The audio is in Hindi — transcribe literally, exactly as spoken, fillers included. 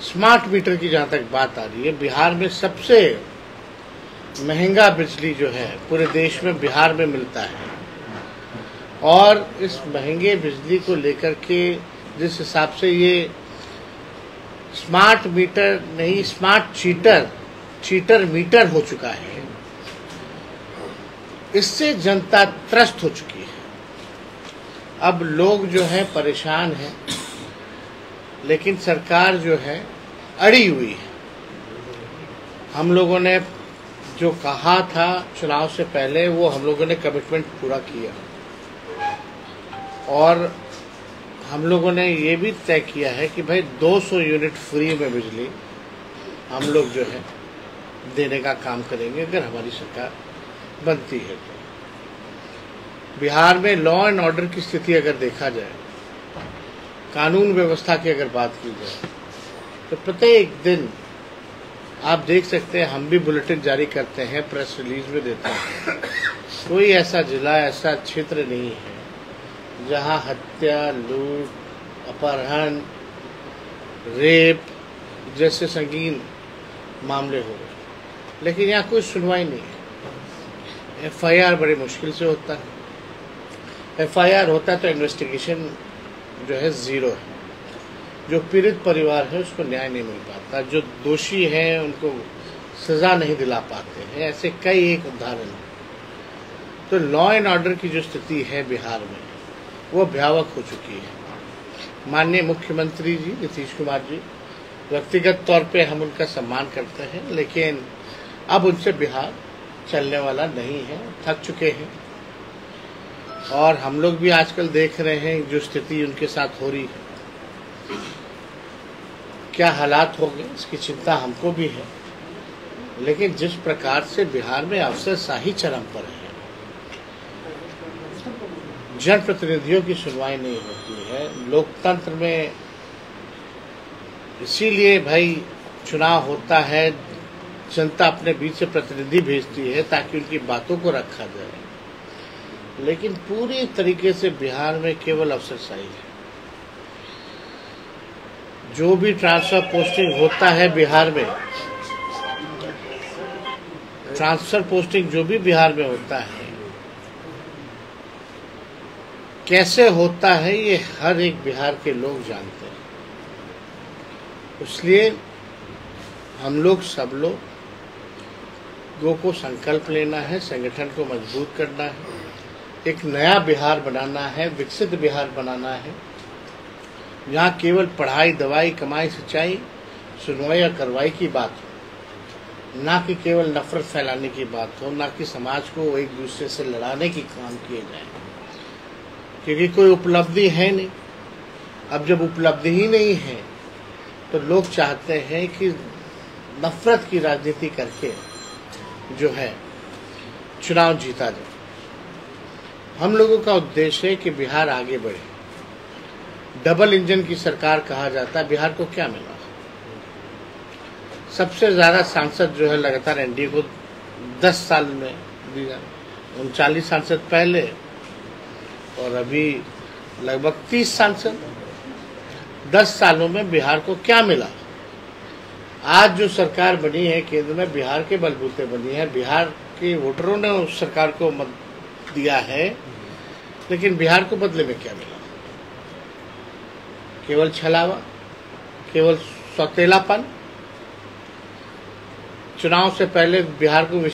स्मार्ट मीटर की जहाँ तक बात आ रही है, बिहार में सबसे महंगा बिजली जो है पूरे देश में बिहार में मिलता है। और इस महंगे बिजली को लेकर के जिस हिसाब से ये स्मार्ट मीटर नहीं, स्मार्ट चीटर चीटर मीटर हो चुका है, इससे जनता त्रस्त हो चुकी है। अब लोग जो है परेशान हैं, लेकिन सरकार जो है अड़ी हुई है। हम लोगों ने जो कहा था चुनाव से पहले, वो हम लोगों ने कमिटमेंट पूरा किया और हम लोगों ने ये भी तय किया है कि भाई दो सौ यूनिट फ्री में बिजली हम लोग जो है देने का काम करेंगे अगर हमारी सरकार बनती है तो। बिहार में लॉ एंड ऑर्डर की स्थिति अगर देखा जाए, कानून व्यवस्था की अगर बात की जाए, तो प्रत्येक दिन आप देख सकते हैं, हम भी बुलेटिन जारी करते हैं, प्रेस रिलीज में देते हैं, कोई ऐसा जिला, ऐसा क्षेत्र नहीं है जहां हत्या, लूट, अपहरण, रेप जैसे संगीन मामले हो रहे, लेकिन यहाँ कोई सुनवाई नहीं है। एफ आई आर बड़ी मुश्किल से होता है, एफ आई आर होता है तो इन्वेस्टिगेशन जो है जीरो है। जो पीड़ित परिवार है उसको न्याय नहीं मिल पाता, जो दोषी हैं उनको सजा नहीं दिला पाते हैं। ऐसे कई एक उदाहरण है। तो लॉ एंड ऑर्डर की जो स्थिति है बिहार में, वो भयावह हो चुकी है। माननीय मुख्यमंत्री जी नीतीश कुमार जी, व्यक्तिगत तौर पे हम उनका सम्मान करते हैं, लेकिन अब उनसे बिहार चलने वाला नहीं है, थक चुके हैं। और हम लोग भी आजकल देख रहे हैं जो स्थिति उनके साथ हो रही है, क्या हालात होंगे इसकी चिंता हमको भी है। लेकिन जिस प्रकार से बिहार में अफसरशाही चरम पर है, जनप्रतिनिधियों की सुनवाई नहीं होती है, लोकतंत्र में इसीलिए भाई चुनाव होता है, जनता अपने बीच से प्रतिनिधि भेजती है ताकि उनकी बातों को रखा जाए, लेकिन पूरी तरीके से बिहार में केवल अफसरशाही है। जो भी ट्रांसफर पोस्टिंग होता है बिहार में, ट्रांसफर पोस्टिंग जो भी बिहार में होता है, कैसे होता है ये हर एक बिहार के लोग जानते हैं। इसलिए हम लोग सब लोगों को संकल्प लेना है, संगठन को मजबूत करना है, एक नया बिहार बनाना है, विकसित बिहार बनाना है, जहाँ केवल पढ़ाई, दवाई, कमाई, सिंचाई, सुनवाई और कार्रवाई की बात हो, ना कि केवल नफरत फैलाने की बात हो, ना कि समाज को एक दूसरे से लड़ाने की काम किए जाए, क्योंकि कोई उपलब्धि है नहीं। अब जब उपलब्धि ही नहीं है तो लोग चाहते हैं कि नफरत की राजनीति करके जो है चुनाव जीता जाए। हम लोगों का उद्देश्य है कि बिहार आगे बढ़े। डबल इंजन की सरकार कहा जाता है, बिहार को क्या मिला? सबसे ज्यादा सांसद जो है लगातार एन डी ए को दस साल में दिया, उनचालीस सांसद पहले और अभी लगभग तीस सांसद। दस सालों में बिहार को क्या मिला? आज जो सरकार बनी है केंद्र में, बिहार के बलबूते बनी है, बिहार के वोटरों ने उस सरकार को मत दिया है, लेकिन बिहार को बदले में क्या मिला? केवल छलावा, केवल सौतेलापन। चुनाव से पहले बिहार को